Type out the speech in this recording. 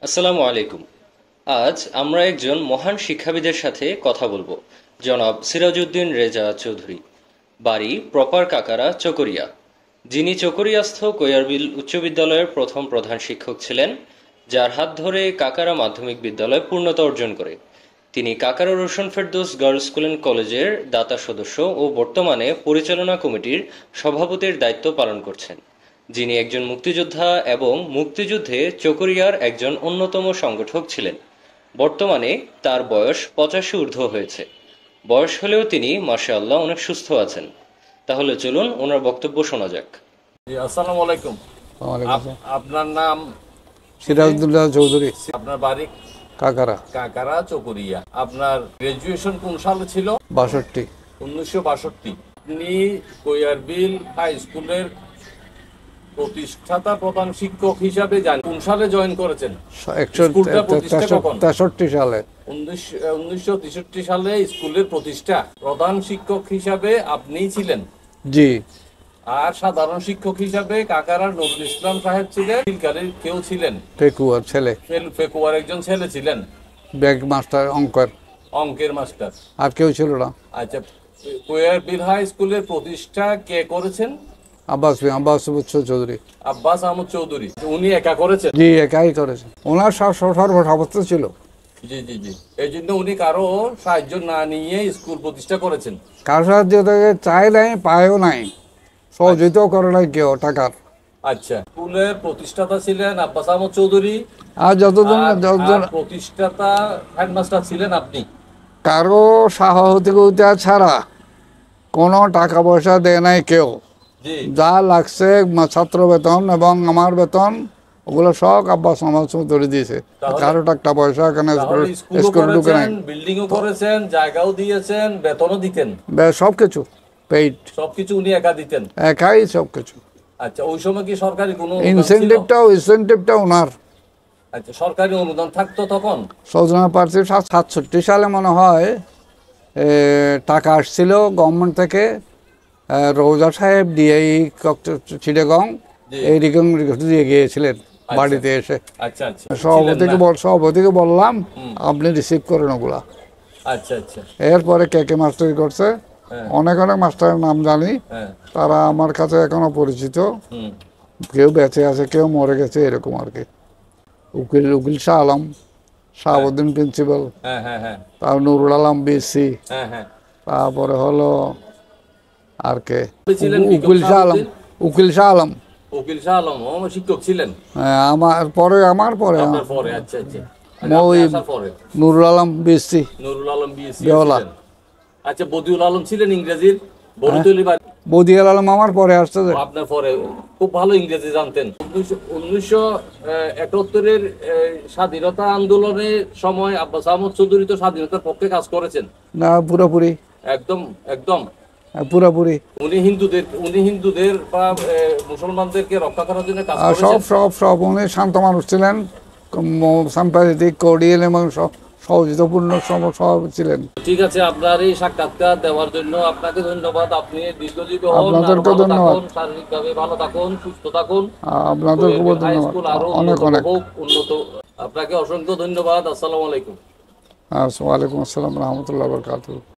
আসসালামু আলাইকুম। আজ আমরা একজন মহান শিক্ষাবিদের সাথে কথা বলবো, জনাব সিরাজউদ্দিন রেজা চৌধুরী। বাড়ি প্রপার কাকারা, চকরিয়া। যিনি চকরিয়াস্থ কৈয়ারবিল উচ্চ বিদ্যালয়ের প্রথম প্রধান শিক্ষক ছিলেন, যার হাত ধরে কাকারা মাধ্যমিক বিদ্যালয় পূর্ণতা অর্জন করে। তিনি Kakara Roshan Ferdous girls school and কলেজের দাতা সদস্য ও বর্তমানে পরিচালনা কমিটির সভাপতির দায়িত্ব পালন করছেন। যিনি একজন মুক্তিযোদ্ধা এবং মুক্তিযুদ্ধে চকরিয়ার একজন অন্যতম সংগঠক ছিলেন। বর্তমানে তার বয়স 85 ঊর্ধ্ব হয়েছে। বয়স হলেও তিনি মাশাআল্লাহ অনেক সুস্থ আছেন। তাহলে চলুন ওনার বক্তব্য শোনা যাক। জি, আসসালামু আলাইকুম। আপনার নাম? সিরাজউদ্দৌলা চৌধুরী। আপনার বাড়ি? কাকারা। কাকারা, চকরিয়া। আপনার গ্রাজুয়েশন কোন সালে ছিল? 62। 1962। আপনি কৈয়ারবিল হাই স্কুলের প্রতিষ্ঠাতা প্রধান শিক্ষক হিসাবে জানেন। কোন সালে জয়েন করেছেন? স্কুলটা প্রতিষ্ঠা কখন? 63 সালে। 1963 সালে স্কুলের প্রতিষ্ঠা। প্রধান শিক্ষক হিসাবে আপনিই ছিলেন? জি। আর সাধারণ শিক্ষক হিসাবে কাকারার নজরুল ইসলাম সাহেব ছিলেন। কেউ ছিলেন? ফেকুয়ার ছেলে। ফেকুয়ার একজন ছেলে ছিলেন। ব্যাগ মাস্টার, অঙ্কের মাস্টার। আর কেউ ছিল না। আচ্ছা, কৈয়ারবিল হাই স্কুলের প্রতিষ্ঠা কে করেছেন? আব্বাস চৌধুরী। আব্বাস আহমদ চৌধুরী। উনি একা করেছেন? জি, একাই করেছেন। ওনার সর্বসর্বস্ব ছিল। জি জি জি। এই জন্য উনি কারো সাহায্য না নিয়ে স্কুল প্রতিষ্ঠা করেছেন। কার সাহায্য থেকে চাই নাই, পায়ও নাই, সহযোগিতাও করে নাই কেউ টাকার। আচ্ছা, স্কুলের প্রতিষ্ঠাতা ছিলেন আব্বাস আহমদ চৌধুরী। আর যতজন প্রতিষ্ঠাতা হেডমাস্টার ছিলেন আপনি। কারো সহযোগিতা ছাড়া কোনো টাকা পয়সা দেয় নাই কেউ। যা লাগছে ছাত্র বেতন এবং আমার বেতন, ওগুলো সব আব্বাস আহমদ চৌধুরী দিয়েছে। কারো টাকা পয়সা এখানে স্কুল ঢুকে নাই। বিল্ডিংও করেছেন, জায়গাও দিয়েছেন, বেতনও দিতেন, সবকিছু পেইড। সবকিছু উনি একা দিতেন? একাই সবকিছু। আচ্ছা, ওই সময় কি সরকারি কোনো ইনসেন্টিভটা ওনার? আচ্ছা, সরকারি অনুদান থাকতো তখন? সৌজনা পার্টি 67 সালে মনে হয় টাকা আসছিল গভর্নমেন্ট থেকে। রোজা সাহেব ডিআই চিটাগং এইরকম দিয়ে গিয়েছিলেন বাড়িতে এসে। আচ্ছা আচ্ছা। সভাপতিকে বললাম আপনি রিসিভ করেন ওগুলা। আচ্ছা আচ্ছা। এরপরে কে কে মাস্টারি করছে, অনেক মাস্টারের নাম জানি, তারা আমার কাছে এখনো পরিচিত। কেউ বেঁচে আছে, কেউ মরে গেছে, এরকম আর কি। উকিল শাহ আলম, শাহাবুদ্দিন প্রিন্সিপাল, তার নুরুল আলম বিসি, তারপরে হলো আর কে উকিল শাহ আলম। উকিল শাহ আলম শিক্ষক ছিলেন আমার পরে। আচ্ছা আচ্ছা। নুরুল আলম বিসি। আচ্ছা, বদিউল আলম ছিলেন ইংরেজির? বদিউল আলম আমার পরে আসছে। আপনার পরে। খুব ভালো ইংরেজি জানতেন। 1971-এর স্বাধীনতা আন্দোলনের সময় আব্বাস আহমদ চৌধুরী তো স্বাধীনতার পক্ষে কাজ করেছেন না? পুরোপুরি। একদম একদম পুরোপুরি। উনি হিন্দুদের বা মুসলমানদেরকে রক্ষা করার জন্য কাজ করেছেন। সব উনি শান্ত মানুষ ছিলেন, সাম্প্রদায়িক কোর্ডিয়াল এবং সহযোগিতাপূর্ণ সভাপতি ছিলেন। ঠিক আছে, আপনার এই সাক্ষাৎকার দেওয়ার জন্য আপনাকে ধন্যবাদ। আপনি দীর্ঘজীবী হন, আপনাদেরকে ধন্যবাদ। শারীরিকভাবে ভালো থাকুন, সুস্থ থাকুন। আপনাদেরকে ধন্যবাদ, অনেক উন্নত। আপনাকে অসংখ্য ধন্যবাদ। আসসালামু আলাইকুম। ওয়ালাইকুম আসসালাম রহমতুল্লাহ বরকাতুহু।